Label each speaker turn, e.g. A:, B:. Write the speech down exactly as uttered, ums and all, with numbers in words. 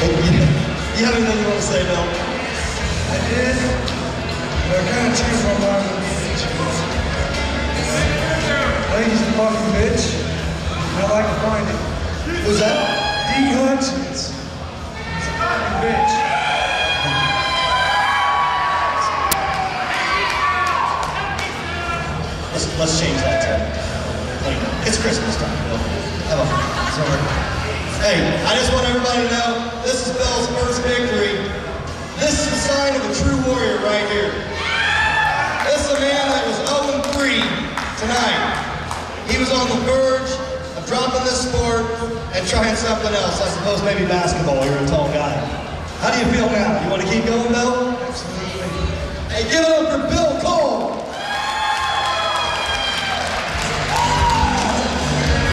A: You have anything you want to say, Bill?
B: I did, but I kind of changed my mind on the bitch. I think he's a fucking bitch, and I'd like to find him.
A: Who's that?
B: D. Hutchins. He's a fucking bitch.
A: Let's, let's change that to clean up. It's Christmas time, Bill. Have a fun. Sorry. Hey, I just want everybody to know, this is Bill's first victory. This is a sign of a true warrior right here. This is a man that was oh and three tonight. He was on the verge of dropping this sport and trying something else. I suppose maybe basketball. You're a tall guy. How do you feel now? You want to keep going, Bill?
B: Absolutely.
A: Hey, give it up for Bill